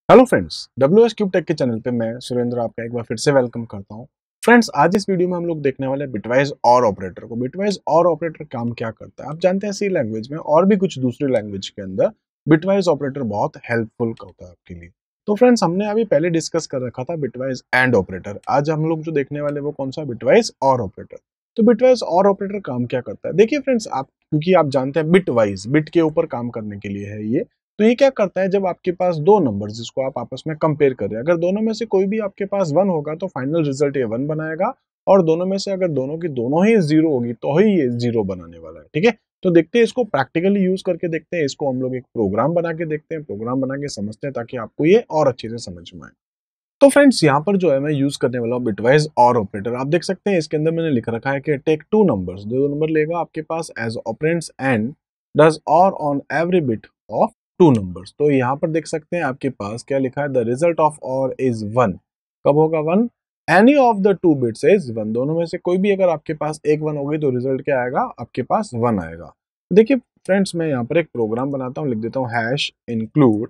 Hello friends, WS cube tech के channel पे मैं सुरेंद्र आपका एक बार फिर से वेलकम करता हूं। फ्रेंड्स, आज इस वीडियो में हम लोग देखने वाले हैं बिटवाइज और ऑपरेटर को। बिटवाइज और ऑपरेटर काम क्या करता है आप जानते हैं। सी लैंग्वेज में और भी कुछ दूसरी लैंग्वेज के अंदर बिटवाइज ऑपरेटर बहुत हेल्पफुल होता है आपके लिए। तो फ्रेंड्स, हमने अभी पहले डिस्कस कर रखा था बिटवाइज एंड ऑपरेटर। आज हम लोग जो देखने वाले वो कौन सा, बिटवाइज और ऑपरेटर। तो बिटवाइज और ऑपरेटर काम क्या करता है, देखिए फ्रेंड्स, आप क्योंकि आप जानते हैं बिटवाइज बिट के ऊपर काम करने के लिए है ये। तो ये क्या करता है, जब आपके पास दो नंबर जिसको आप आपस में कंपेयर कर रहे हैं, अगर दोनों में से कोई भी आपके पास वन होगा तो फाइनल रिजल्ट ये वन बनाएगा। और दोनों में से अगर दोनों की दोनों ही जीरो होगी तो ही ये जीरो बनाने वाला है। ठीक है, तो देखते हैं इसको प्रैक्टिकली यूज करके देखते हैं। इसको हम लोग एक प्रोग्राम बना के देखते हैं, प्रोग्राम बना के समझते हैं ताकि आपको ये और अच्छे से समझ में आए। तो फ्रेंड्स, यहाँ पर जो है मैं यूज करने वाला हूँ बिटवाइज और ऑपरेटर। आप देख सकते हैं इसके अंदर मैंने लिख रखा है कि टेक टू नंबर्स, दो नंबर लेगा आपके पास एज ऑपरेंड्स एंड डज और on every bit of two numbers. तो यहाँ पर देख सकते हैं आपके पास क्या लिखा है, the result of or is one. कब होगा one, any of the two bits is one. दोनों में से कोई भी अगर आपके पास एक वन होगी तो रिजल्ट क्या आएगा, आपके पास वन आएगा। देखिए फ्रेंड्स, मैं यहाँ पर एक प्रोग्राम बनाता हूँ, लिख देता हूँ हैश इंक्लूड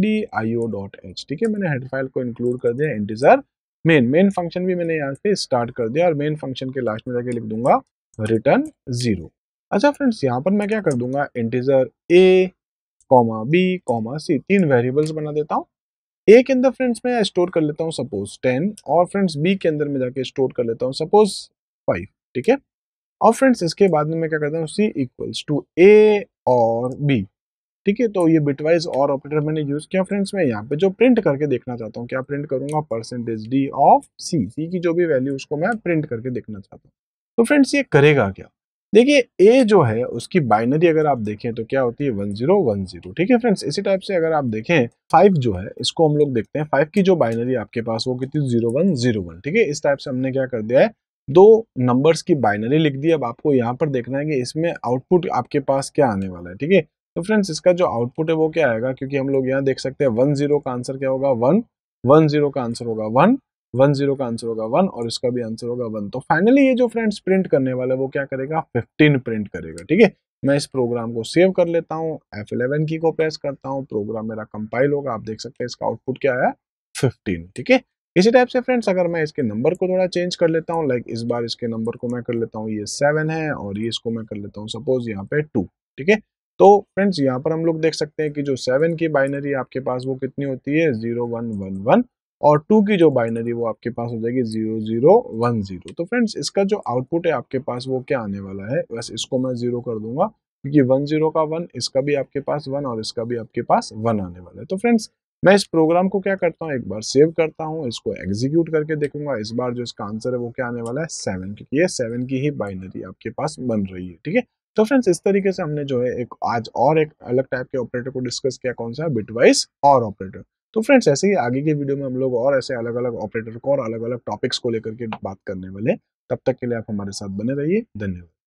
stdio.h। ठीक है, मैंने हेड फाइल को इंक्लूड कर दिया इंटीजर मेन फंक्शन भी मैंने यहाँ से स्टार्ट कर दिया और मेन फंक्शन के लास्ट में जाके लिख दूंगा रिटर्न जीरो। अच्छा फ्रेंड्स, यहाँ पर मैं क्या कर दूंगा, integer a comma b comma c, तीन वेरिएबल्स बना देता हूँ। a के अंदर फ्रेंड्स मैं स्टोर कर लेता हूँ सपोज 10 और फ्रेंड्स b के अंदर मैं जाके स्टोर कर लेता हूँ सपोज 5। ठीक है, और फ्रेंड्स इसके बाद में मैं क्या करता हूँ, c इक्वल्स टू a और b। ठीक है, तो ये बिटवाइज और ऑपरेटर मैंने यूज किया। फ्रेंड्स, मैं यहाँ पे जो प्रिंट करके देखना चाहता हूँ, क्या प्रिंट करूंगा, परसेंटेज d ऑफ c की जो भी वैल्यू उसको मैं प्रिंट करके देखना चाहता हूँ। तो फ्रेंड्स, ये करेगा क्या, देखिए a जो है उसकी बाइनरी अगर आप देखें तो क्या होती है 1010। ठीक है फ्रेंड्स, इसी टाइप से अगर आप देखें 5 जो है इसको हम लोग देखते हैं, 5 की जो बाइनरी आपके पास वो कितनी 0101। ठीक है, इस टाइप से हमने क्या कर दिया है, दो नंबर्स की बाइनरी लिख दी। अब आपको यहाँ पर देखना है कि इसमें आउटपुट आपके पास क्या आने वाला है। ठीक है, तो फ्रेंड्स इसका जो आउटपुट है वो क्या आएगा, क्योंकि हम लोग यहाँ देख सकते हैं 10 का आंसर क्या होगा, 1, 10 का आंसर होगा 1, 10 का आंसर होगा 1 और इसका भी आंसर होगा 1। तो फाइनली ये जो फ्रेंड्स प्रिंट करने वाला है वो क्या करेगा, 15 प्रिंट करेगा। ठीक है, मैं इस प्रोग्राम को सेव कर लेता हूँ, F11 की को प्रेस करता हूँ, प्रोग्राम मेरा कंपाइल होगा। आप देख सकते हैं इसका आउटपुट क्या आया, 15। ठीक है, इसी टाइप से फ्रेंड्स अगर मैं इसके नंबर को थोड़ा चेंज कर लेता हूँ, लाइक इस बार इसके नंबर को मैं कर लेता हूँ ये 7 है और ये इसको मैं कर लेता हूँ सपोज यहाँ पे 2। ठीक है, तो फ्रेंड्स यहाँ पर हम लोग देख सकते हैं कि जो 7 की बाइनरी आपके पास वो कितनी होती है 0111 और 2 की जो बाइनरी वो आपके पास हो जाएगी 0010। तो फ्रेंड्स इसका जो आउटपुट है आपके पास वो क्या आने वाला है, बस इसको मैं 0 कर दूंगा क्योंकि 10 का 1, इसका भी आपके पास 1 और इसका भी आपके पास 1 आने वाला है। तो फ्रेंड्स मैं इस प्रोग्राम को क्या करता हूँ, एक बार सेव करता हूँ, इसको एग्जीक्यूट करके देखूंगा। इस बार जो इसका आंसर है वो क्या आने वाला है 7, क्योंकि ये 7 की ही बाइनरी आपके पास बन रही है। ठीक है, तो फ्रेंड्स इस तरीके से हमने जो है एक आज और एक अलग टाइप के ऑपरेटर को डिस्कस किया, कौन सा, बिटवाइज और ऑपरेटर। तो फ्रेंड्स ऐसे ही आगे के वीडियो में हम लोग और ऐसे अलग अलग ऑपरेटर को और अलग अलग टॉपिक्स को लेकर के बात करने वाले हैं। तब तक के लिए आप हमारे साथ बने रहिए, धन्यवाद।